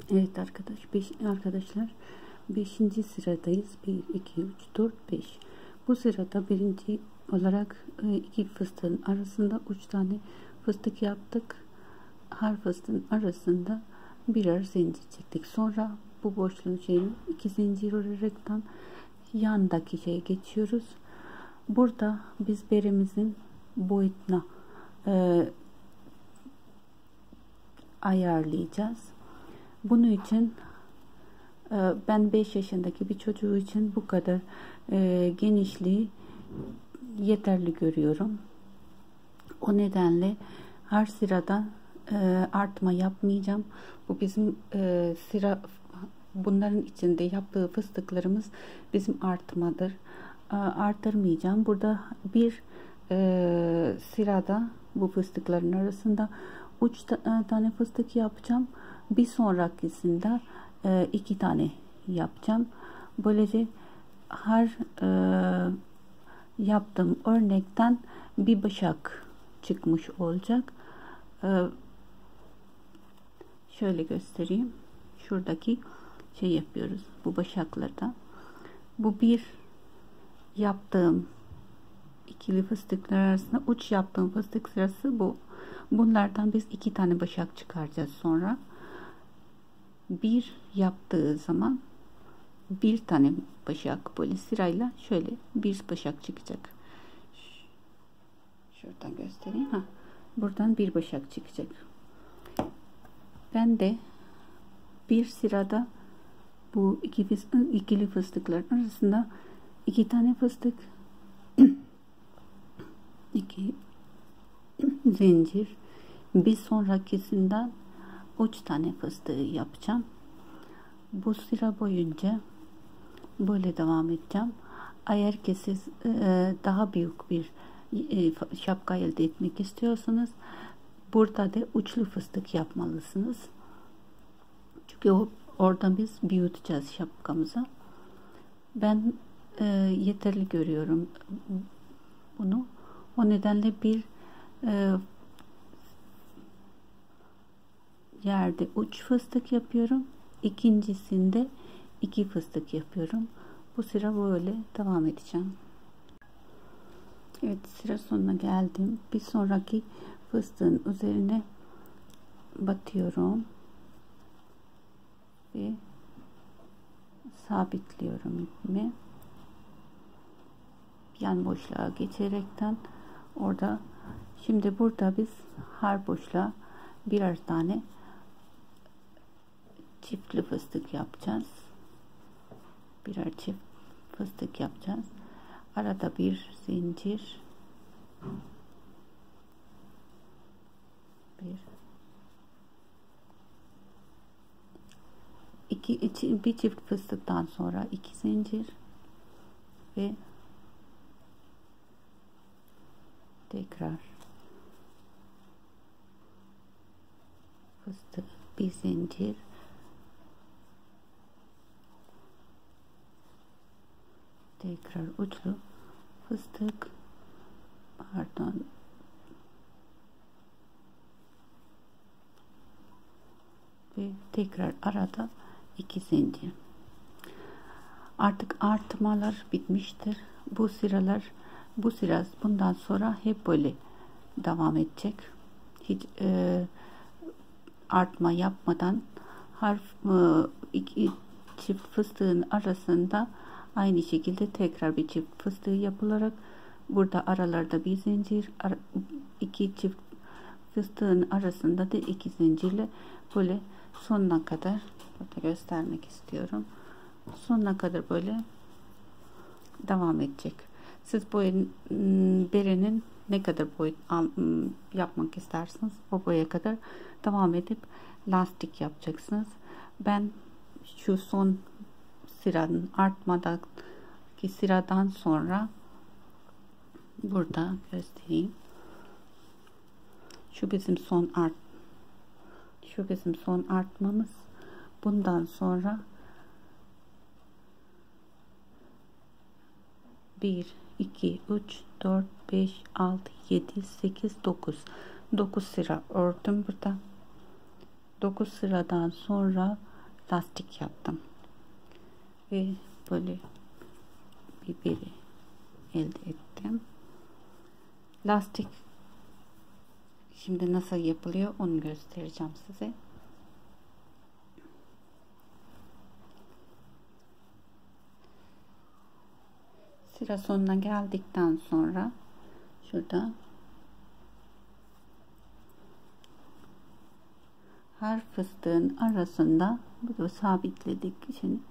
Evet arkadaşlar 5. sıradayız. 1 2 3 4 5. Bu sırada birinci olarak iki fıstığın arasında 3 tane fıstık yaptık. Her fıstığın arasında birer zincir çektik. Sonra bu boşluğun şeyini 2 zincir örerekten yandaki şeye geçiyoruz. Burada biz berimizin boyutuna ayarlayacağız. Bunun için ben 5 yaşındaki bir çocuğu için bu kadar genişliği yeterli görüyorum. O nedenle her sıradan artma yapmayacağım. Bu bizim sıra, bunların içinde yaptığı fıstıklarımız bizim artmadır. Artırmayacağım. Burada bir sırada bu fıstıkların arasında 3 tane fıstık yapacağım. Bir sonrakisinde 2 tane yapacağım. Böylece her yaptığım örnekten bir başak çıkmış olacak. Şöyle göstereyim. Şuradaki şey yapıyoruz. Bu başaklarda. Bu bir yaptığım ikili fıstıklar arasında uç yaptığım fıstık sırası bu. Bunlardan biz 2 tane başak çıkaracağız sonra. Bir yaptığı zaman bir tane başak böyle sırayla şöyle bir başak çıkacak. Şuradan göstereyim. Buradan bir başak çıkacak. Ben de bir sırada bu ikili fıstıkların arasında 2 tane fıstık 2 zincir, bir sonrakisinden 3 tane fıstığı yapacağım. Bu sıra boyunca böyle devam edeceğim. Eğer ki siz daha büyük bir şapka elde etmek istiyorsanız burada da uçlu fıstık yapmalısınız. Çünkü oradan biz büyüteceğiz şapkamızı. Ben yeterli görüyorum bunu. O nedenle bir yerde uç fıstık yapıyorum. İkincisinde 2 fıstık yapıyorum. Bu sıra böyle devam edeceğim. Evet, sıra sonuna geldim. Bir sonraki fıstığın üzerine batıyorum ve sabitliyorum ipimi. Yan boşluğa geçerekten orada, şimdi burada biz her boşluğa birer tane çiftli fıstık yapacağız. Birer çift fıstık yapacağız. Arada bir zincir, bir çift fıstıktan sonra 2 zincir ve tekrar fıstık, bir zincir, tekrar uçlu fıstık, pardon, ve tekrar arada 2 zincir. Artık artmalar bitmiştir. Bu sıra bundan sonra hep böyle devam edecek. Hiç artma yapmadan iki çift fıstığın arasında aynı şekilde tekrar bir çift fıstığı yapılarak burada aralarda bir zincir, 2 çift fıstığın arasında da 2 zincirle böyle sonuna kadar burada göstermek istiyorum. Sonuna kadar böyle devam edecek. Siz berenin ne kadar boyut yapmak isterseniz o boya kadar devam edip lastik yapacaksınız. Ben şu son sıranın artmadaki sıradan sonra burada göstereyim. Şu bizim son artmamız. Bundan sonra 1 2 3 4 5 6 7 8 9 sıra ördüm burada. 9 sıradan sonra lastik yaptım ve böyle bir beri elde ettim. Lastik şimdi nasıl yapılıyor onu göstereceğim size. Sıra sonuna geldikten sonra şurada her fıstığın arasında burada sabitledik. Şimdi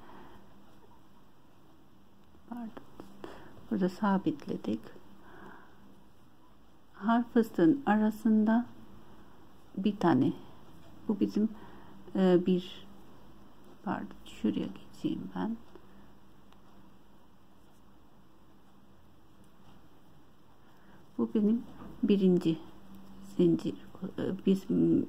pardon, burada sabitledik. Her fıstığın arasında bir tane, bu bizim pardon, şuraya geçeyim ben. Bu benim birinci zincir. Biz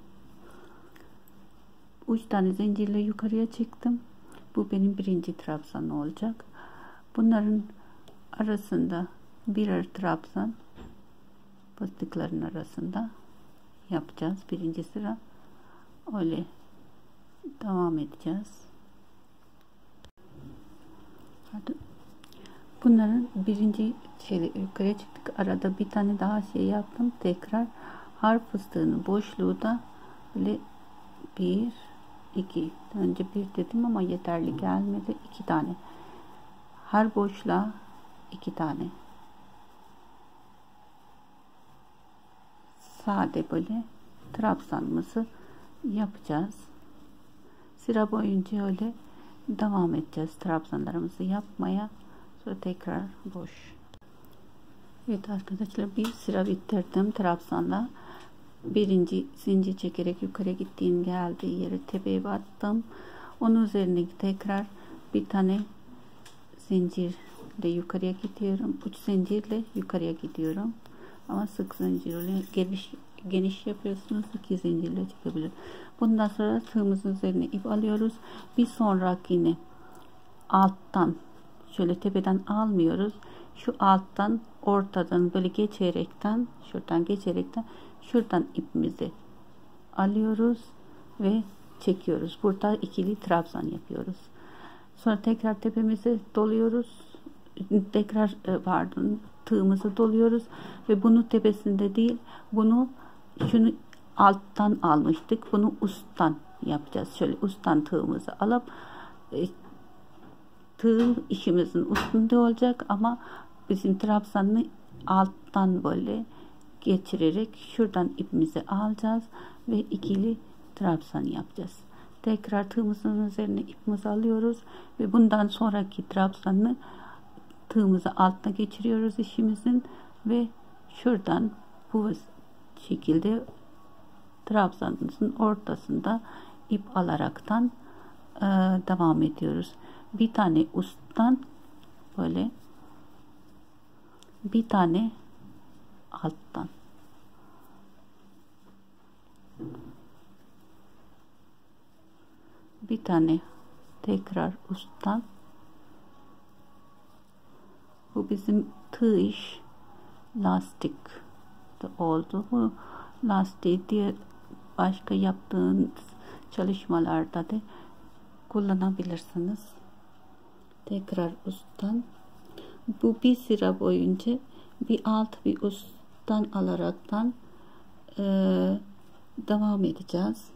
3 tane zincirle yukarıya çıktım. Bu benim birinci trabzan olacak. Bunların arasında birer trabzan fıstıkların arasında yapacağız. Birinci sıra öyle devam edeceğiz. Bunların birinci yukarıya çıktık. Arada bir tane daha yaptım. Tekrar her fıstığının boşluğu da böyle 1 2 önce bir dedim ama yeterli gelmedi. 2 tane. Her boşluğa 2 tane. Sade böyle trabzanımızı yapacağız. Sıra boyunca öyle devam edeceğiz trabzanlarımızı yapmaya. Sonra tekrar boş. Evet arkadaşlar, bir sıra bitirdim trabzanla. Birinci zincir çekerek yukarı gittiğim geldiği yere tepeye battım. Onun üzerine tekrar bir tane zincirle yukarıya gidiyorum. 3 zincirle yukarıya gidiyorum. Ama sık zincirle geniş yapıyorsunuz. 2 zincirle çıkabilir. Bundan sonra tığımızın üzerine ip alıyoruz. Bir sonrakini alttan şöyle tepeden almıyoruz. Şu alttan, ortadan böyle geçerekten, şuradan ipimizi alıyoruz ve çekiyoruz. Burada ikili trabzan yapıyoruz. Sonra tekrar tepemizi doluyoruz. Tekrar tığımızı doluyoruz ve bunu tepesinde değil, şunu alttan almıştık. Bunu üstten yapacağız. Şöyle üstten tığımızı alıp tığ işimizin üstünde olacak ama bizim trabzanını alttan böyle geçirerek şuradan ipimizi alacağız ve ikili trabzan yapacağız. Tekrar tığımızın üzerine ipimizi alıyoruz ve bundan sonraki trabzanını tığımızı altına geçiriyoruz işimizin ve şuradan bu şekilde trabzanımızın ortasında ip alaraktan devam ediyoruz. Bir tane üstten böyle, bir tane alttan. Bir tane tekrar üstten. Bu bizim tığ iş lastik oldu. Bu lastiği diğer başka yaptığınız çalışmalarda da kullanabilirsiniz. Tekrar üstten. Bu bir sıra boyunca bir alt bir üstten alaraktan devam edeceğiz.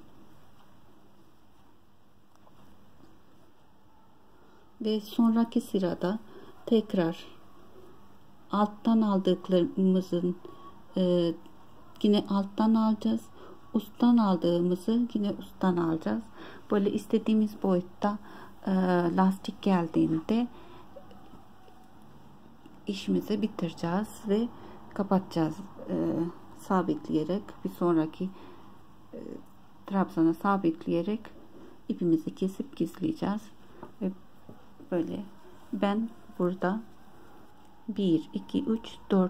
Ve sonraki sırada tekrar alttan aldıklarımızın yine alttan alacağız. Üstten aldığımızı yine üstten alacağız. Böyle istediğimiz boyutta lastik geldiğinde işimizi bitireceğiz ve kapatacağız. Sabitleyerek bir sonraki trabzana sabitleyerek ipimizi kesip gizleyeceğiz ve böyle ben burada 1 2 3 4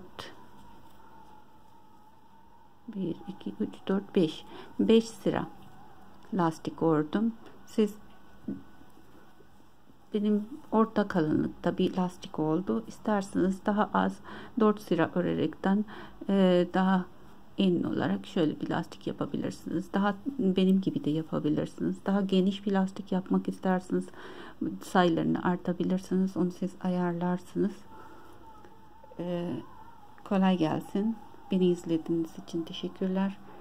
1 2 3 4 5 sıra lastik ördüm. Siz benim orta kalınlıkta bir lastik oldu. İsterseniz daha az 4 sıra örerekten daha en olarak şöyle bir lastik yapabilirsiniz. Daha benim gibi de yapabilirsiniz. Daha geniş bir lastik yapmak isterseniz sayılarını artabilirsiniz. Onu siz ayarlarsınız. Kolay gelsin. Beni izlediğiniz için teşekkürler.